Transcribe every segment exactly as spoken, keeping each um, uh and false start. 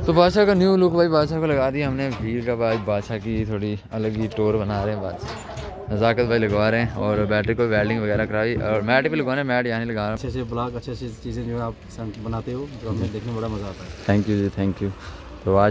तो बादशाह का न्यू लुक भाई बादशाह को लगा दिया हमने व्हील का। भाई बादशाह की थोड़ी अलग ही टोर बना रहे हैं बादशाह। नज़ाकत भाई लगवा रहे हैं और बैटरी को वेल्डिंग वगैरह कराई और मैट भी लगवाना है, मैट यहाँ नहीं लगा रहा। अच्छे से ब्लॉग अच्छे अच्छी चीज़ें जो है आप बनाते हो जो हमें देखने में बड़ा मज़ा आता है। थैंक यू जी, थैंक यू। तो आज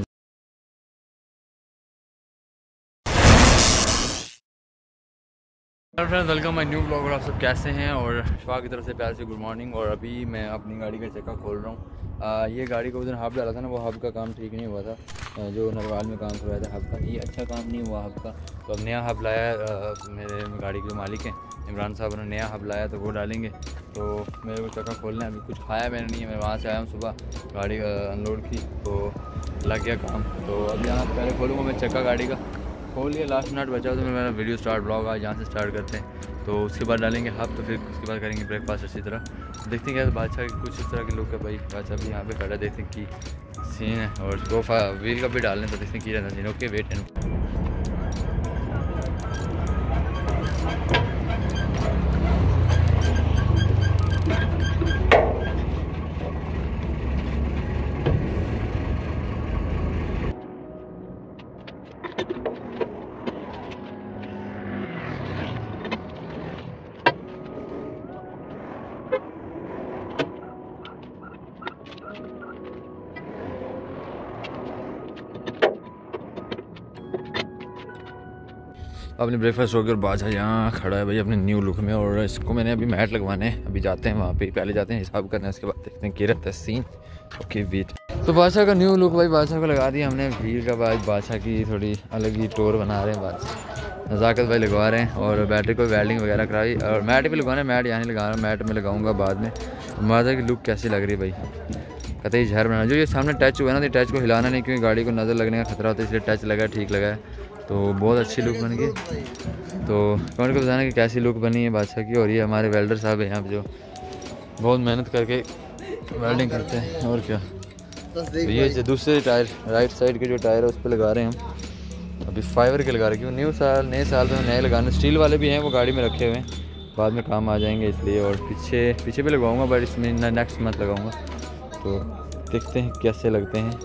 friends welcome my new blog. और आप सब कैसे हैं? और शफा की तरफ से प्यार से गुड मॉर्निंग। और अभी मैं अपनी गाड़ी का चक्का खोल रहा हूँ। ये गाड़ी को उधर हब डाला था ना, वो हब का काम ठीक नहीं हुआ था, आ, जो नरवाल में काम करवाया था हब का, ये अच्छा काम नहीं हुआ हब का। तो अब नया हब लाया, आ, मेरे गाड़ी के जो मालिक हैं इमरान साहब ने नया हब लाया, तो वो डालेंगे। तो मेरे को चक्का खोलना है। अभी कुछ खाया मैंने नहीं है, मैं वहाँ से आया हूँ सुबह, गाड़ी अनलोड की तो लग गया काम। तो अब यहाँ पहले खोलूँगा मैं चक्का गाड़ी का, खोल लिया, लास्ट मिनट बचा तो मेरा वीडियो स्टार्ट ब्लॉग आज यहाँ से स्टार्ट करते हैं। तो उसके बाद डालेंगे हब, तो फिर उसके बाद करेंगे ब्रेकफास्ट अच्छी तरह। देखते हैं क्या बादशाह की कुछ इस तरह के लोग है भाई। बादशाह भी यहाँ पे खड़ा, देखते हैं कि सीन है। और सोफा व्हील का भी डालने, तो देखते हैं की रहना सीन। ओके वेट एंड अपने ब्रेकफास्ट हो गया और बादशाह यहाँ खड़ा है भाई अपने न्यू लुक में। और इसको मैंने अभी मैट लगवाने हैं, अभी जाते हैं वहाँ पे, पहले जाते हैं हिसाब करने, उसके बाद देखते हैं क्या रहता है सीन। Okay wait. तो बादशाह का न्यू लुक भाई बादशाह को लगा दिया हमने व्हील का। भाई बादशाह की थोड़ी अलग ही टोर बना रहे हैं बादशाह। नज़ाकत भाई लगवा रहे हैं और बैटरी को वेल्डिंग वगैरह कराई और मैट भी लगवाना है, मैट यहाँ नहीं लगा रहा, मैट में लगाऊंगा बाद में। बादशाह की लुक कैसी लग रही है भाई, कतई जहर बना। जो ये सामने टच हुआ है ना, तो टच को हिलाना नहीं, क्योंकि गाड़ी को नज़र लगने का खतरा होता है, इसलिए टच लगा, ठीक लगा है। तो बहुत अच्छी लुक बन गई। तो कमेंट को बताना कि कैसी लुक बनी है बादशाह की। और ये हमारे वेल्डर साहब हैं यहाँ पे, जो बहुत मेहनत करके वेल्डिंग करते हैं। और क्या, तो ये जो दूसरे टायर राइट साइड के जो टायर है उस पर लगा रहे हैं हम, अभी फाइबर के लगा रहे हैं, क्योंकि न्यू साल नए साल में नए लगाने। स्टील वाले भी हैं, वो गाड़ी में रखे हुए हैं, बाद में काम आ जाएंगे इसलिए। और पीछे पीछे भी लगवाऊँगा, बट इसमें नेक्स्ट मंथ लगाऊँगा। तो देखते हैं कैसे लगते हैं।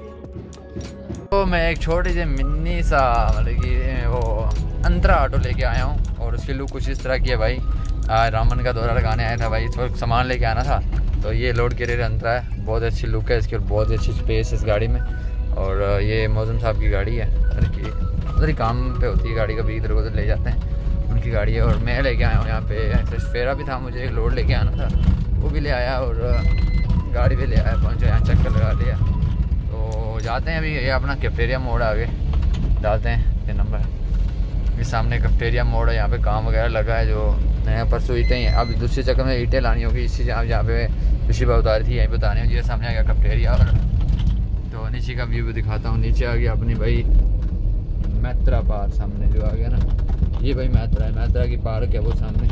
तो मैं एक छोटी सी मिनी सा मतलब कि वो अंतरा ऑटो लेके आया हूँ, और उसकी लुक कुछ इस तरह की है भाई। आज रामन का दौरा लगाने आया था भाई, इस वक्त सामान लेके आना था। तो ये लोड कैरियर अंतरा है, बहुत अच्छी लुक है इसकी और बहुत अच्छी स्पेस है इस गाड़ी में। और ये मौजम साहब की गाड़ी है, उधर की उधर ही काम पे होती है गाड़ी, कभी इधर उधर ले जाते हैं, उनकी गाड़ी है। और मैं लेके आया हूँ यहाँ पे, फेरा भी था मुझे, एक लोड लेके आना था, वो भी ले आया और गाड़ी भी ले आया, पहुँचा यहाँ चक्कर लगा लिया। तो जाते हैं अभी, ये अपना कैफेटेरिया मोड़ आगे डालते हैं तीन नंबर। इस सामने कैफेटेरिया मोड़ है, यहाँ पे काम वगैरह लगा है, जो नया परसों ईटें हैं। अब दूसरे चक्कर में ईटें लानी होगी, इसी जहाँ जहाँ पे पिछली बार उतारी थी यहीं पे उतारनी होगी। ये सामने आ गया कैफेटेरिया। और तो नीचे का व्यू भी दिखाता हूँ। नीचे आ गया अपनी भाई मैत्रा पार्क, सामने जो आ गया ना, ये भाई मैत्रा है, मैत्रा की पार्क है वो सामने।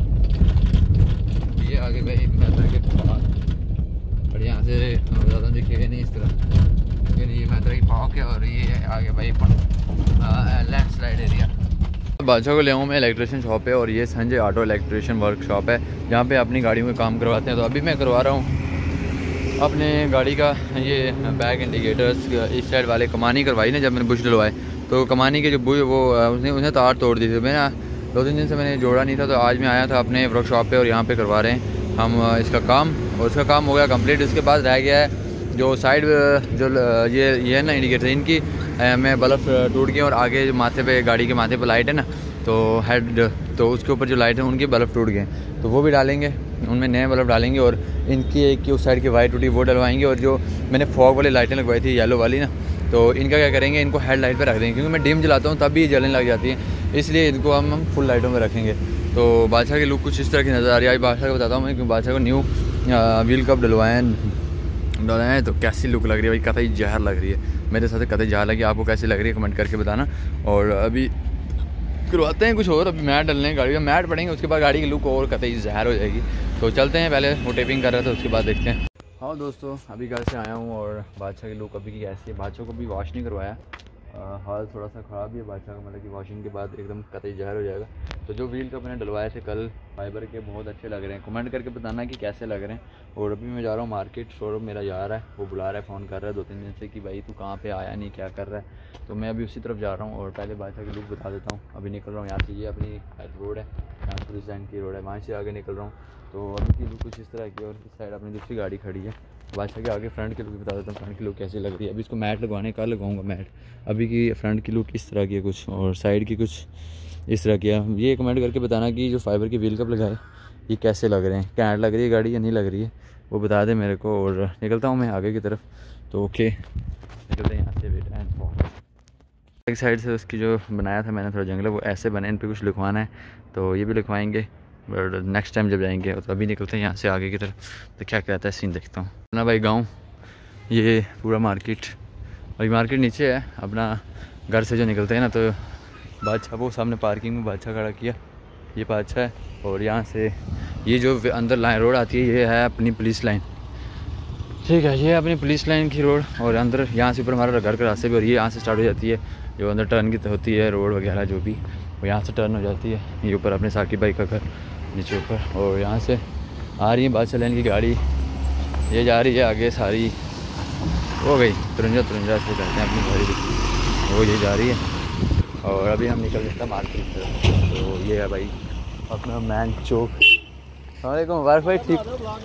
ये आगे भाई मैत्रा के पार्क, और यहाँ से ज़्यादा दिखेगा नहीं इस तरह, ये मैत्रा की पार्क है। और ये आगे भाई लैंड स्लाइड एरिया। बादशाह को ले आऊँ मैं इलेक्ट्रिशियन शॉप है, और ये संजय ऑटो इलेक्ट्रिशियन वर्कशॉप है, जहाँ पे अपनी गाड़ियों में काम करवाते हैं। तो अभी मैं करवा रहा हूँ अपने गाड़ी का ये बैक इंडिकेटर्स, इस साइड वाले कमानी करवाई ना, जब मैंने बुश डलवाए तो कमानी के जो बुश वो उसने उन्हें तार तोड़ दी थी। मैंने दो तीन दिन से मैंने जोड़ा नहीं था, तो आज मैं आया था अपने वर्कशॉप पे और यहाँ पे करवा रहे हैं हम इसका काम। और इसका काम हो गया कंप्लीट। इसके बाद रह गया है जो साइड जो ये ये है ना इंडिकेटर, इनकी में बल्ब टूट गए, और आगे जो माथे पे गाड़ी के माथे पे लाइट है ना, तो हेड, तो उसके ऊपर जो लाइट है उनके बल्ब टूट गए, तो वो भी डालेंगे, उनमें नए बल्ब डालेंगे। और इनकी एक की उस साइड की वाइट टूटी वो डलवाएंगे। और जो मैंने फॉग वाली लाइटें लगवाई थी येलो वाली ना, तो इनका क्या करेंगे, इनको हेड लाइट पर रख देंगे, क्योंकि मैं डिम जलाता हूँ तब भी जलने लग जाती है, इसलिए इनको हम हम फुल लाइटों में रखेंगे। तो बादशाह की लुक कुछ इस तरह की नज़र आ रही है। आज बादशाह को बताता हूँ मैं, क्योंकि बादशाह को न्यू व्हील कप डलवाए हैं डाले हैं, तो कैसी लुक लग रही है भाई, कतई जहर लग रही है। मेरे साथ कतई जहर लगी, आपको कैसी लग रही है कमेंट करके बताना। और अभी करवाते हैं कुछ और, अभी मैट डलने हैं, गाड़ी में मैट पड़ेंगे, उसके बाद गाड़ी की लुक और कतई जहर हो जाएगी। तो चलते हैं, पहले वो टेपिंग कर रहा था, उसके बाद देखते हैं। हाँ दोस्तों, अभी घर से आया हूँ और बादशाह की लुक अभी की ऐसी है। बादशाह को भी वॉश नहीं करवाया, हाल थोड़ा सा ख़राब ही है बादशाह का, मतलब कि वॉशिंग के बाद एकदम कतई जहर हो जाएगा। तो जो व्हील कप मैंने डलवाए थे कल फाइबर के, बहुत अच्छे लग रहे हैं। कमेंट करके बताना कि कैसे लग रहे हैं। और अभी मैं जा रहा हूँ मार्केट। शोरूम मेरा जा रहा है, वो बुला रहा है, फ़ोन कर रहा है दो तीन दिन से कि भाई तू कहाँ पे आया नहीं, क्या कर रहा है। तो मैं अभी उसी तरफ जा रहा हूँ। और पहले बादशाह की लुक बता देता हूँ। अभी निकल रहा हूँ यहाँ से, ये अपनी रोड है, यहाँ से पुलिस लाइन की रोड है, वहाँ से आगे निकल रहा हूँ। तो अभी की लुक कुछ इस तरह की, और इस साइड अपनी दूसरी गाड़ी खड़ी है। बादशाह के आगे फ्रंट की लुक बता देता हूँ, फ्रंट की लुक कैसी लग रही है। अभी इसको मैट लगवाने का लगाऊंगा मैट। अभी की फ्रंट की लुक इस तरह की है कुछ, और साइड की कुछ इस तरह की है। ये कमेंट करके बताना कि जो फाइबर के व्हील कप लगाए ये कैसे लग रहे हैं, कैंट लग रही है गाड़ी या नहीं लग रही है, वो बता दे मेरे को। और निकलता हूँ मैं आगे की तरफ। तो ओके निकलते हैं यहाँ से। वेट एंड फॉर एक साइड से उसकी जो बनाया था मैंने थोड़ा जंगल, वो ऐसे बने, इन पर कुछ लिखवाना है तो ये भी लिखवाएंगे नेक्स्ट टाइम जब जाएंगे। तो अभी निकलते हैं यहाँ से आगे की तरफ, तो क्या कहता है सीन देखता हूँ ना भाई। गांव ये पूरा मार्केट, अभी मार्केट नीचे है अपना। घर से जो निकलते हैं ना तो बादशाह वो सामने पार्किंग में बादशाह खड़ा किया, ये बादशाह है। और यहाँ से ये जो अंदर लाइन रोड आती है ये है अपनी पुलिस लाइन, ठीक है, ये है अपनी पुलिस लाइन की रोड। और अंदर यहाँ से ऊपर हमारा घर के रास्ते भी, और ये यहाँ से स्टार्ट हो जाती है जो अंदर टर्न की होती है रोड वगैरह जो भी, वो यहाँ से टर्न हो जाती है। ये ऊपर अपने साकिब भाई का घर नीचे ऊपर। और यहाँ से आ रही है बादशाह लाइन की गाड़ी, ये जा रही है आगे सारी, हो गई तुरंजा तुरंजा से करते हैं अपनी गाड़ी, वो ये जा रही है। और अभी हम निकल जाते हैं मार्केट की तरफ। तो ये है भाई अपना मैन चौक। सलामकुम मुबारक भाई, ठीक।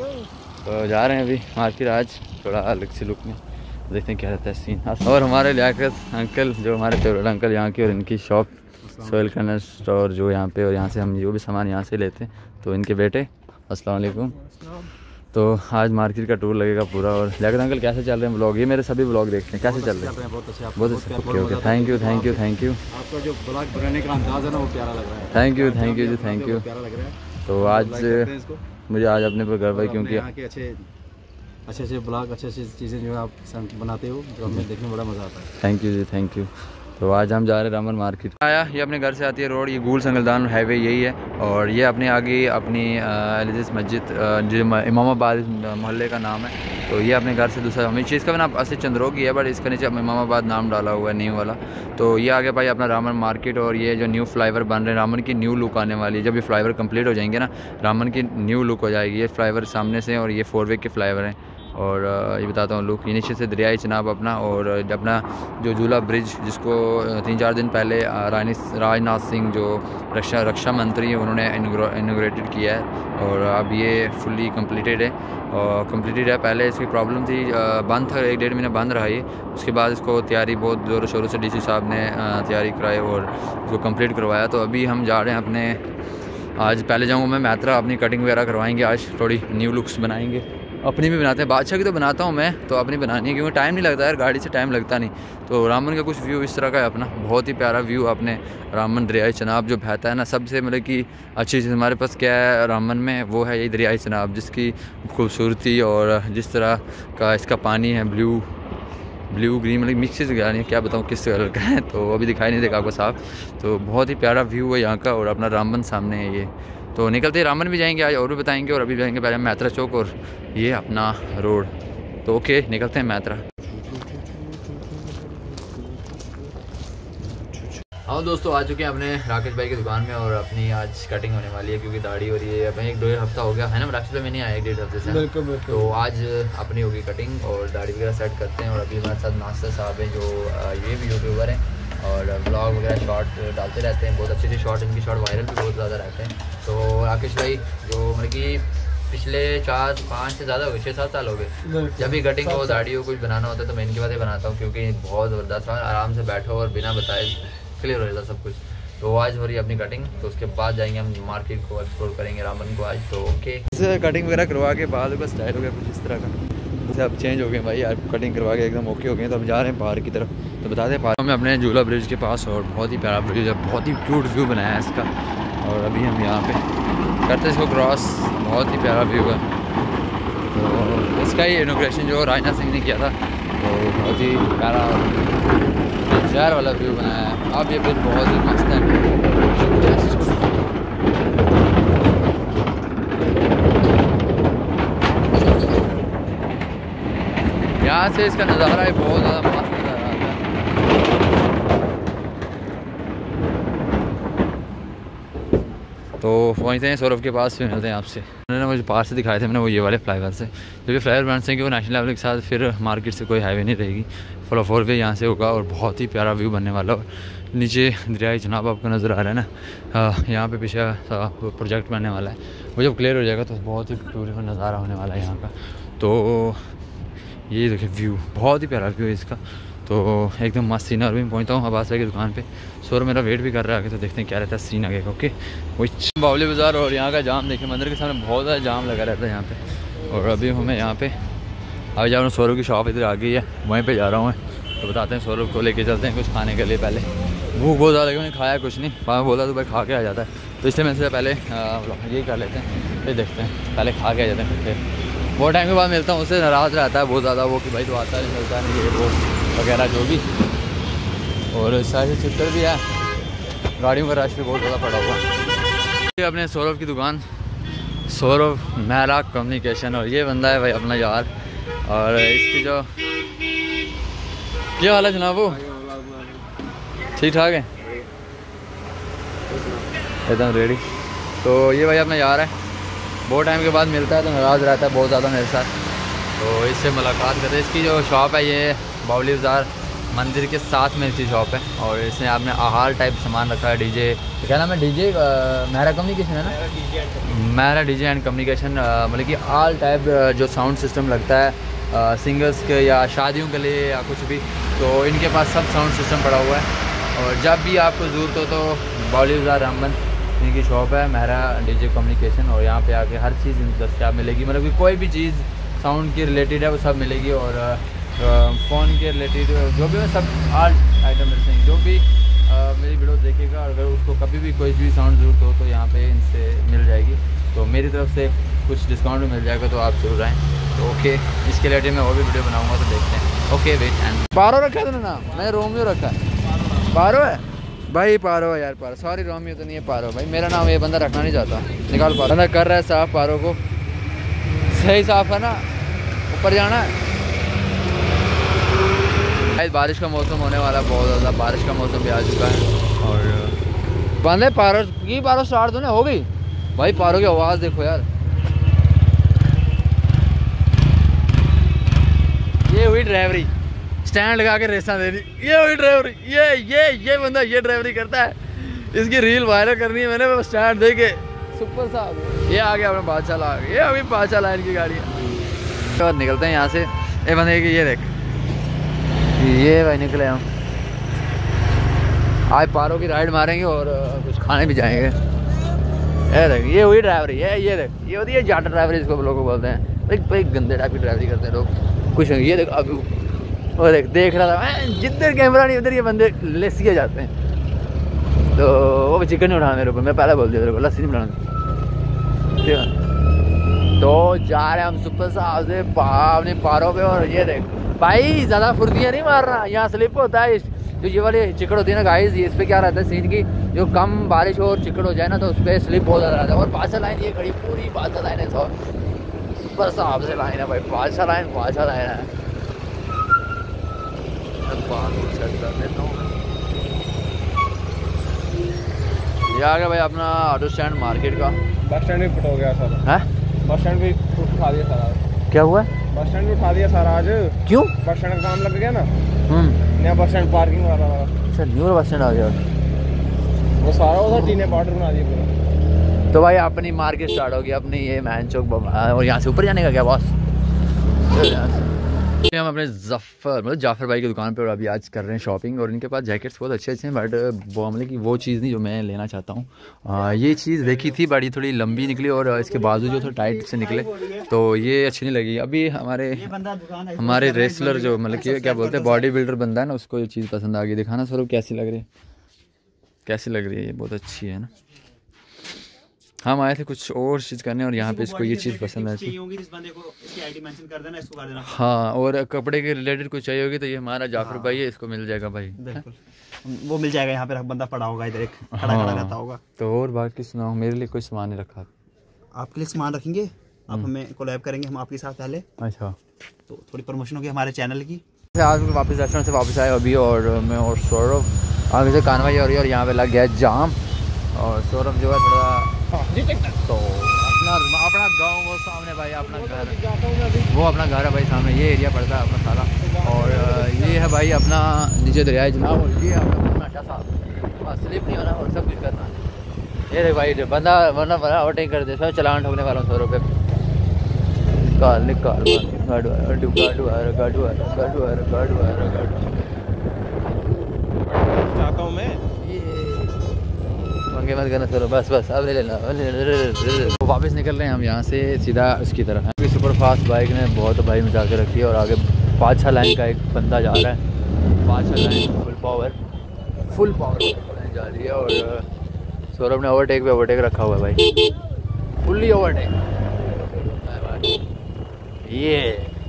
तो जा रहे हैं अभी मार्केट, आज थोड़ा अलग सी लुक में, देखते हैं क्या रहता है सीन। और हमारे लियाकत अंकल जो हमारे फेवरेट अंकल यहाँ की, और इनकी शॉप सोहेल कर्नल स्टोर जो यहाँ पे, और यहाँ से हम जो भी सामान यहाँ से लेते हैं। तो इनके बेटे अस्सलाम वालेकुम। तो आज मार्केट का टूर लगेगा पूरा। और लियाकत अंकल कैसे चल रहे हैं ब्लॉग? ये मेरे सभी ब्लॉग देखते हैं, कैसे चल रहे हैं? बहुत अच्छे, बहुत अच्छे, okay okay, thank you thank you thank you. आपका जो ब्लॉग बनाने का अंदाज है ना वो प्यारा लग रहा है। थैंक यू थैंक यू जी, थैंक यू। प्यारा लग रहा है। तो आज मुझे आज अपने पर गर्व है क्योंकि यहाँ के अच्छे अच्छे अच्छे ब्लॉग, अच्छी अच्छी चीज़ें जो है आप बनाते हो, जो हमें देखने में बड़ा मज़ा आता है। थैंक यू जी, थैंक यू। तो आज हम जा रहे हैं रामन मार्केट। आया ये अपने घर से आती है रोड, ये गूल संगलदान हाईवे यही है। और ये अपने आगे अपनी एलिजिस मस्जिद जो इमामाबाद मोहल्ले का नाम है। तो ये अपने घर से दूसरा हमेशा, इसका नाम असली चंद्रोगी है बट इसका नीचे इमामाबाद नाम डाला हुआ है न्यू वाला। तो ये आगे भाई अपना रामन मार्केट। और ये जो न्यू फ्लाईओवर बन रहे हैं, रामन की न्यू लुक आने वाली है। जब ये फ्लाईओवर कंप्लीट हो जाएंगे ना, रामन की न्यू लुक हो जाएगी। ये फ्लाईओवर सामने से, और ये फोर वे के फ्लाईओवर हैं। और ये बताता हूँ लुक, ये नीचे से दरियाई चिनाब अपना, और अपना जो झूला ब्रिज जिसको तीन चार दिन पहले रानी राजनाथ सिंह जो रक्षा रक्षा मंत्री हैं उन्होंने इनोग्रेटेड किया है। और अब ये फुल्ली कंप्लीटेड है, और कंप्लीटेड है। पहले इसकी प्रॉब्लम थी, बंद था, एक डेढ़ महीने बंद रहा ये। उसके बाद इसको तैयारी बहुत ज़ोरों शोरों से डीसी साहब ने तैयारी कराई और इसको कंप्लीट करवाया। तो अभी हम जा रहे हैं अपने, आज पहले जाऊँगा मैं मैत्रा, अपनी कटिंग वगैरह करवाएंगे, आज थोड़ी न्यू लुक्स बनाएंगे। अपनी भी बनाते हैं, बादशाह की तो बनाता हूँ मैं, तो अपनी बनानी है क्योंकि टाइम नहीं लगता यार, गाड़ी से टाइम लगता नहीं। तो रामन का कुछ व्यू इस तरह का है अपना, बहुत ही प्यारा व्यू अपने रामन दरियाई चनाब जो बहता है ना। सबसे मतलब कि अच्छी चीज़ हमारे पास क्या है रामन में, वो है ये दरियाई चनाब, जिसकी खूबसूरती और जिस तरह का इसका पानी है, ब्लू ब्लू ग्रीन मतलब मिक्स गाड़ी है, क्या बताऊँ किस कलर का है। तो अभी दिखाई नहीं देगा आपको साफ। तो बहुत ही प्यारा व्यू है यहाँ का, और अपना रामबन सामने है ये। तो निकलते ही रामबन भी जाएंगे आज, और भी बताएंगे। और अभी जाएंगे पहले मैत्रा चौक, और ये अपना रोड। तो ओके निकलते हैं मैत्रा। हाँ दोस्तों, आ चुके हैं अपने राकेश भाई की दुकान में, और अपनी आज कटिंग होने वाली है क्योंकि दाढ़ी हो रही है। अब एक डेढ़ हफ्ता हो गया है ना राकेश भाई, में नहीं आया एक डेढ़ हफ्ते से। बिल्कुल बिल्कुल। तो आज अपनी होगी कटिंग और दाढ़ी वगैरह सेट करते हैं। और अभी हमारे साथ नास्ता साहब हैं जो ये भी यूट्यूबर हैं और ब्लॉग वगैरह शॉर्ट डालते रहते हैं, बहुत अच्छे अच्छे शॉर्ट, इनकी शॉर्ट वायरल भी बहुत ज़्यादा रहते हैं। तो राकेश भाई जो मतलब कि पिछले चार पाँच से ज़्यादा हो गए, छः सात साल हो गए, जब भी कटिंग हो दाढ़ी हो कुछ बनाना होता है तो मैं इनकी बातें बनाता हूँ क्योंकि बहुत ज़बरदस्त है, आराम से बैठो और बिना बताए क्लियर हो जाता सब कुछ। तो आज हो रही है अपनी कटिंग, तो उसके बाद जाएंगे हम मार्केट को एक्सप्लोर करेंगे रामन को आज। तो ओके, कटिंग वगैरह करवा के बाद का स्टाइल हो गया कुछ इस तरह का, जैसे अब चेंज हो गए भाई, आप कटिंग करवा के एकदम ओके हो गए। तो हम जा रहे हैं पार्क की तरफ। तो बताते हैं पार्क में अपने झूला ब्रिज के पास, और बहुत ही प्यारा ब्रिज है, बहुत ही क्यूट व्यू बनाया है इसका। और अभी हम यहाँ पे करते इसको क्रॉस, बहुत ही प्यारा व्यू है। तो इसका ही इनोग्रेशन जो राजनाथ सिंह ने किया था, तो बहुत ही प्यारा शहर वाला व्यू बनाया है। अब ये ब्रिज बहुत ही मस्त है। यहाँ से इसका नज़ारा है बहुत ज़्यादा मस्त नज़ारा आता है। तो पहुँचते हैं सौरभ के पास, फिर मिलते हैं आपसे। उन्होंने मुझे पास से दिखाए थे मैंने वो ये वाले फ्लाईओवर से, जो कि फ्लाईओवर ब्रांड से कि वो नेशनल लेवल के साथ फिर मार्केट से कोई हाईवे नहीं रहेगी, फॉलो फोर वे यहाँ से होगा और बहुत ही प्यारा व्यू बनने वाला। और नीचे दरियाई जनाब आपको नज़र आ रहा है ना, यहाँ पे पीछे प्रोजेक्ट बनने वाला है, वो जब क्लियर हो जाएगा तो बहुत ही ब्यूटीफुल नज़ारा होने वाला है यहाँ का। तो ये देखिए व्यू, बहुत ही प्यारा व्यू है इसका, तो एकदम मस्त सीन है। और भी पहुँचता हूँ अब्बास भाई की दुकान पे, सौर मेरा वेट भी कर रहा है आगे, तो देखते हैं क्या रहता है सीन आगे का। ओके, वही बावली बाज़ार और यहाँ का जाम देखिए, मंदिर के सामने बहुत ज़्यादा जाम लगा रहता है यहाँ पे। और अभी हमें यहाँ पे अभी जा रहा हूँ, सौरभ की शॉप इधर आ गई है, वहीं पे जा रहा हूँ मैं, तो बताते हैं सौरभ को लेके चलते हैं कुछ खाने के लिए। पहले भूख बहुत ज़्यादा लगी, मैंने खाया कुछ नहीं, वहाँ बोला तो भाई खा के आ जाता है, तो इसलिए मैं से पहले यही कर लेते हैं, फिर देखते हैं, पहले खा के आ जाते हैं, फिर बहुत टाइम के बाद मिलता हूँ, उससे नाराज़ रहता है बहुत ज़्यादा वो कि भाई तो आता नहीं चलता नहीं ये वो वगैरह जो भी। और साइड से चित्तर भी है, गाड़ियों का रश भी बहुत ज़्यादा पड़ा हुआ है। अपने सौरभ की दुकान, सौरभ मेहरा कम्युनिकेशन, और ये बंदा है भाई अपना यार, और इसकी जो क्या हाल है जनाब, वो ठीक ठाक है एकदम रेडी। तो ये भाई अपना यार है, बहुत टाइम के बाद मिलता है तो नाराज़ रहता है बहुत ज़्यादा मेरे साथ, तो इससे मुलाकात करते हैं। इसकी जो शॉप है ये बावली बाज़ार मंदिर के साथ में इसकी शॉप है, और इसमें आपने आहार टाइप सामान रखा है, डीजे क्या नाम है, डीजे मेहरा कम्युनिकेशन है ना, मेहरा डीजे एंड कम्युनिकेशन, मतलब कि आल टाइप जो साउंड सिस्टम लगता है सिंगर्स के या शादियों के लिए या कुछ भी, तो इनके पास सब साउंड सिस्टम पड़ा हुआ है। और जब भी आपको ज़रूरत हो तो बावली बाज़ार रामबन इनकी शॉप है मेहरा डीजे कम्युनिकेशन, और यहाँ पे आके हर चीज़ दस्तियाब मिलेगी, मतलब कि कोई भी चीज़ साउंड की रिलेटेड है वो सब मिलेगी, और फ़ोन के रिलेटेड जो भी है सब आल आइटम मिलते हैं। जो भी आ, मेरी वीडियो देखेगा और अगर उसको कभी भी कोई भी साउंड ज़रूरत हो तो यहाँ पे इनसे मिल जाएगी, तो मेरी तरफ से कुछ डिस्काउंट भी मिल जाएगा, तो आप ज़रूर आएँ। तो ओके, इसके रिलेटेड मैं और भी वीडियो बनाऊँगा, तो देखते हैं। ओके वेट एंड पारो रखा है ना, मैं रोमियो रखा है, पारो है भाई, पारो है यार, पारो सॉरी रोमियो तो नहीं है, पारो भाई मेरा नाम ये बंदा रखना नहीं चाहता, निकाल पारो। बंदा कर रहा है साफ़ पारो को, सही साफ़ है ना, ऊपर जाना है। बारिश का मौसम होने वाला है, बहुत ज़्यादा बारिश का मौसम भी आ चुका है, और बंद है पारो की, पारो स्टार्ट तो नहीं हो गई भाई, पारो की आवाज़ देखो यार, ये हुई ड्राइवरी, स्टैंड लगा के रेसा दे दी, ये हुई ड्राइवरी, ये ये ये बंदा ये ड्राइवरी करता है, इसकी रील वायरल करनी है मैंने, स्टैंड दे के सुपर साहब। ये आ गया अपने बादशाह आ गया, ये अभी बादशाह लाइन की गाड़ी है, और निकलते हैं यहाँ से। ये बंदे की ये देख, ये भाई निकले हम आज पारो की राइड मारेंगे और कुछ खाने भी जाएंगे। ये देख, ये हुई ड्राइवरी, ये ये देख, ये होती है जाटा ड्राइवरी जिसको लोग बोलते हैं, भाई भाई गंदे टाइप की ड्राइवरी करते हैं लोग कुछ नहीं। ये देख अभी वो देख देख रहा था जिधर कैमरा नहीं उधर ये बंदे लस्सी जाते हैं, तो वो भी चिकन नहीं उठाना मेरे ऊपर, मैं पहले बोल दिया तेरे को लस्सी नहीं बनाना। तो जा रहे हैं हम सुपर साहब से अपने पारों पे, और ये देख भाई ज़्यादा फुर्तियाँ नहीं मारना, यहाँ स्लिप होता है, जो ये वाली चिकड़ होती है ना गाइस, ये इस पर क्या रहता है सीन की, जो कम बारिश हो और चिकड़ हो जाए ना तो उस पर स्लिप बहुत ज़्यादा रहता है। और बादशाह लाइन ये खड़ी पूरी बादशाह लाइन है, सौ सुपर साहब से लाइन है भाई, बादशाह लाइन बादशाह लाइन है। ये आ गया भाई अपना ऑटो स्टैंड मार्केट का, बस स्टैंड भी फुट हो गया सर, है बस स्टैंड भी उठा दिया सारा। क्या हुआ? बस स्टैंड भी उठा दिया सारा आज। क्यों? बस स्टैंड का काम लग गया ना, हम्म नया बस स्टैंड पार्किंग वाला वाला, अच्छा न्यू बस स्टैंड आ गया, वो सारा उधर टीने पाउडर बना दिया पूरा। तो भाई अपनी मार्केट स्टार्ट होगी अपनी, ये मैन चौक, और यहाँ से ऊपर जाने का क्या बॉस? हम अपने जफ़र मतलब जाफ़र भाई की दुकान पर अभी आज कर रहे हैं शॉपिंग, और इनके पास जैकेट्स बहुत अच्छे अच्छे हैं, बट वो मतलब कि वो चीज़ नहीं जो मैं लेना चाहता हूँ। ये चीज़ देखी थी बड़ी थोड़ी लंबी निकली, और इसके बाजू जो थोड़ा टाइट से निकले, तो ये अच्छी नहीं लगी। अभी हमारे हमारे रेसलर जो मतलब कि क्या बोलते हैं बॉडी बिल्डर बंदा है ना, उसको ये चीज़ पसंद आ गई। दिखाना स्वरूप कैसी लग रही है, कैसी लग रही है? ये बहुत अच्छी है ना। हम आए थे कुछ और चीज़ करने, और यहाँ पे इसको ये चीज़ पसंद आई थी। हाँ, और कपड़े के रिलेटेड कुछ चाहिए होगी तो ये हमारा जाफर भाई है, इसको मिल जाएगा भाई, वो मिल जाएगा। यहाँ पे बंदा पड़ा होगा इधर, एक खड़ा खड़ा रहता होगा। तो और बाकी सुनाओ, मेरे लिए कोई सामान नहीं रखा? आपके लिए सामान रखेंगे, आप हमें कोलैब करेंगे हम आपके साथ पहले। अच्छा, तो थोड़ी प्रमोशन होगी हमारे चैनल की। आज वापस रेस्टोरेंट से वापस आए अभी, और मैं और सौरभ आगे से कानवाई हो रही है, और यहाँ पे लग गया जाम, और सौरभ जो है थोड़ा तो अपना अपना गांव वो सामने भाई, अपना घर वो अपना घर है भाई सामने, ये एरिया पड़ता है अपना सारा। और ये है भाई अपना नीचे दरिया जनाब, और ये अपना अच्छा सा बस स्लिप नहीं होना और सब कुछ करना। ये देख भाई बंदा वरना वरना ओवरटेक कर दे, सब चलान ठोकने वाला सौ रुपये निकाल निकाल गाड़ू गाड़ू गाड़ू आ रहा गाड़ू आ रहा गाड़ू आ रहा गाड़ू आ रहा गाड़ू चाहता हूँ मैं पंगे मत करना, चलो बस बस अब ले लेना। तो वापस निकल रहे हैं हम यहाँ से सीधा उसकी तरफ। अभी सुपर फास्ट बाइक ने बहुत भाई मचा के रखी है और आगे पाँच छः लाइन का एक बंदा जा रहा है, पाँच छः line full power full power जा रही है। और सौरभ ने ओवरटेक पे ओवरटेक रखा हुआ है भाई, फुल्ली ओवरटेक। ये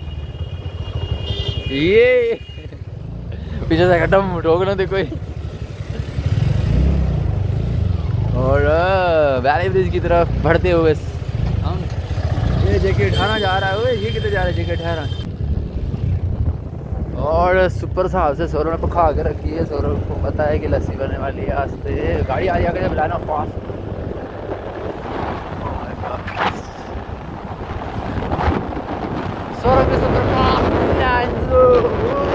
ये पीछे से खत्म ठोकना देखो। और वैली ब्रिज की तरफ बढ़ते हुए हम, ये जेके अठारह जा रहा है, ये कितने जा रहा है जेके अठारह। और सुपर साहब से सौरभ ने पखा के रखी है, सौरभ को पता है कि लस्सी बनने वाली है। आस्ते गाड़ी आ जाकर बुलाना फास्ट। सौरभ के सुपर फास्ट